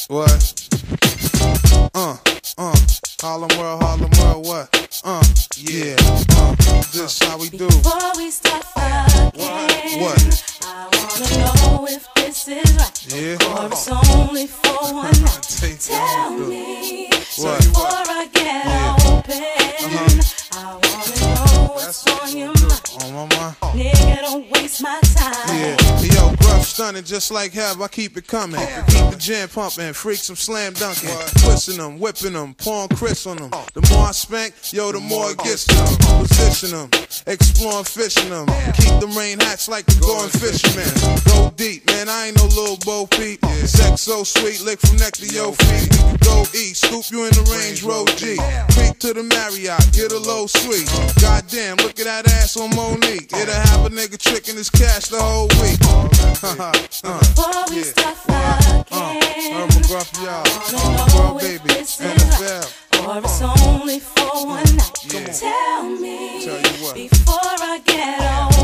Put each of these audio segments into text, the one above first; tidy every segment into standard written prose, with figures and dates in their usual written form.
What? Harlem World, what? Yeah. This how we do. Before we start fucking, What? I wanna know if this is right. Yeah. Or it's only for one night. Tell me. me What? before I get open. I wanna know what's on your mind. On my mind. Nigga, don't waste my time. Yeah, yo, gruff stunning just like Heb, I keep it coming. Keep the jam pumping, freaks some slam dunking. Twisting them, whipping them, pouring Chris on them. The more I spank, yo, the more it gets to them. Position them, exploring, fishing them. Keep them rain hats like the going fisherman. Go deep, man, I ain't no little Bo Peep. Sex so sweet, lick from neck to your feet. We can go eat, scoop you in the Range Road G. Creep to the Marriott, get a low suite. Goddamn, look at that ass on Monique. It'll have a nigga tricking his cash the whole week. Before we start fucking, Irma Gruff, y'all. Harlem World, baby. NFL. or it's only for one night. Tell me before I get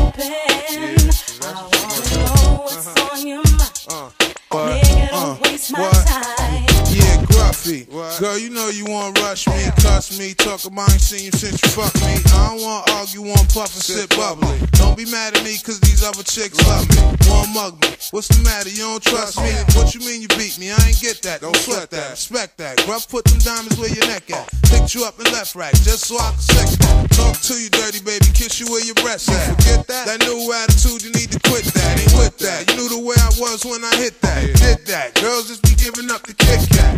open. I wanna know what's on your mind. Nigga, don't waste my time. Yeah, Gruffy. Girl, you know you wanna rush me, cuss me, talk about I ain't seen you since you fucked me. I don't wanna argue, wanna puff and sit bubbly. Don't be mad at me, cause these other chicks love me. Wanna mug me. What's the matter? You don't trust me? What you mean you beat me? I ain't get that. Don't sweat that. Respect that. Gruff, put them diamonds where your neck at. Picked you up and left rack, just so I can sex that. Talk to you, dirty baby, kiss you where your breasts at. Forget that? That new attitude, you need to quit that. Ain't with that. You knew the way I was when I hit that. Did that. Girls just be giving up the Kit Kat.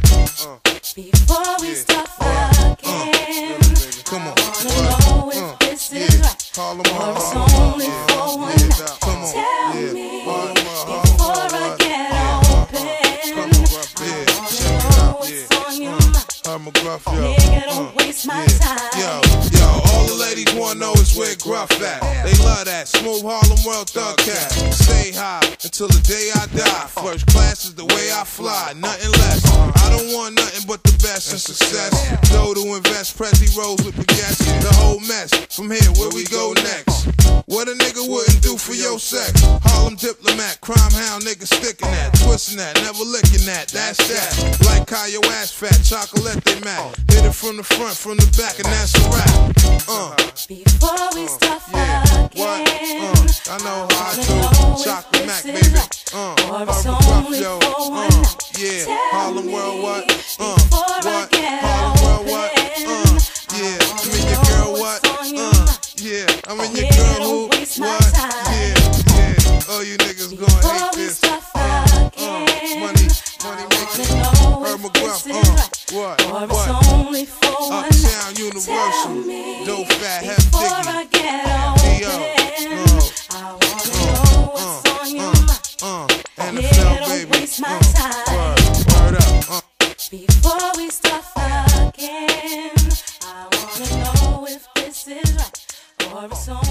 Before we start fucking, Come on. I wanna know if this is right. Harlem Or World, it's Harlem only World. for one night. Come on. Tell Yeah. me Harlem World, before Harlem I World. get open. Come on, Gruff. I Yeah. wanna Check it know out. what's on your mind. Irma Gruff, yo. Nigga, don't waste my time. Yo, all the ladies wanna know is where Gruff at. They love that smooth Harlem World thug cat. Stay high until the day I die. First class is the way I fly, nothing less. I don't want nothing but the best and success. Dough to invest, Prezi rolls with baguettes. The whole mess. From here, where we go next? What a nigga wouldn't do for your sex. Harlem diplomat, crime hound, nigga sticking that, twisting that, never licking that. That's that. Like how your ass fat, chocolate they mac. Hit it from the front, from the back, and that's a wrap. Before we start fucking, What? I know how I do. Chocolate Mac, baby. or it's Harlem Gruff, only yo. for one night. Yeah. Tell Harlem me World, what? before I What? get Harlem World, what? open. Yeah. I I'm in your wanna girl, know what? what's on your mind. Yeah. I'm in your Nigga, girl, who? don't waste my What? time. Yeah. Oh, you niggas gonna Before hate we this. start fucking, Money I making. wanna know Irma if Gruff, this is right. what? Or it's What? only for one night. Uptown Tell Universal. me Dope Fat, Hef before Diggy. I get D.O. open. I wanna know what's on your mind. NFL, Nigga, don't baby. waste my time. Word up. Before we start fucking, I wanna know if this is right. Or it's